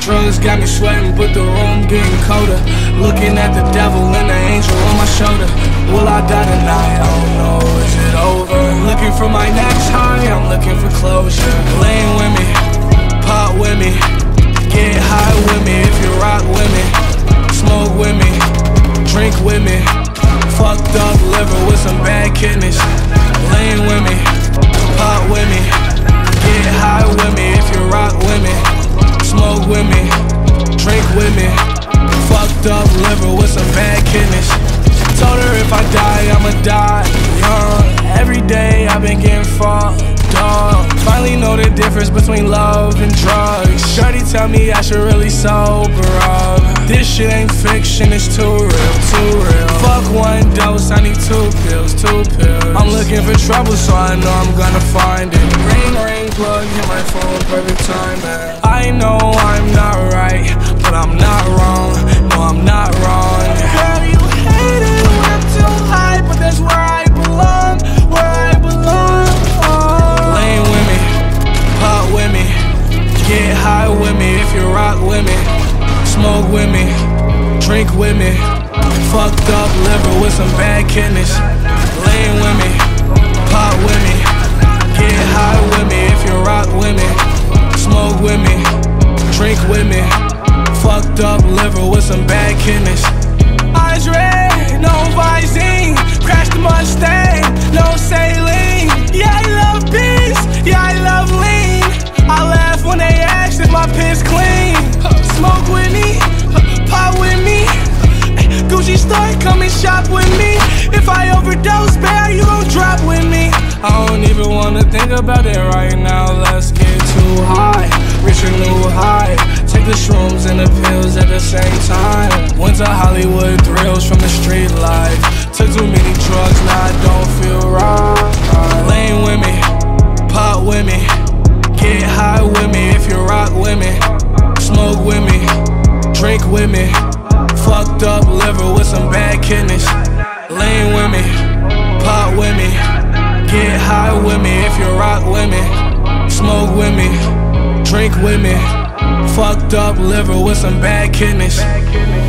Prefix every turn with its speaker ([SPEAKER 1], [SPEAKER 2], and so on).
[SPEAKER 1] Drugs got me sweating, but the room getting colder. Looking at the devil and the angel on my shoulder. Will I die tonight? I don't know, is it over? Looking for my next high, I'm looking for closure. Laying with me, pop with me, get high with me if you rock with me. Smoke with me, drink with me. Fucked up liver with some bad kidneys. Laying with me, pop with me, get high with me if you rock with me. Smoke with me, drink with me. Fucked up liver with some bad kidneys. Told her if I die, I'ma die young. Every day I've been getting fucked up. Finally know the difference between love and drugs. Shorty tell me I should really sober up. This shit ain't fiction, it's too real, too real. Fuck one dose, I need two pills, two pills. I'm looking for trouble, so I know I'm gonna find it. Ring, ring, plug, hit my phone, perfect time, man. I know I'm not right, but I'm not wrong. No, I'm not wrong. Girl, you hate it when I'm too high, but that's where I belong, where I belong. Laying with me, pop with me, get high with me if you rock with me. Smoke with me, drink with me. Fucked up liver with some bad kidneys. Laying with me, pop with me, get high with me if you rock with me. Smoke with me, drink with me. Fucked up liver with some bad kidneys. Eyes red, no Visine. Crash the Mustang, no saline. Yeah, I love beans, yeah, I love lean. I laugh when they ask if my piss clean. Smoke with me, pop with me. Gucci store, come and shop with me. If I overdose, bear, you gon' drop with me. I don't even wanna think about it right now. Let's get too high, reach a new high. Take the shrooms and the pills at the same time. Went to Hollywood thrills from the street life. Took too many drugs, now I don't feel right. Laying with me, pop with me, get high with me if you rock with me. Smoke with me, drink with me. Fucked up liver with some bad kidneys. Laying with me, pop with me, get high with me if you rock with me. Smoke with me, drink with me. Fucked up liver with some bad kidneys.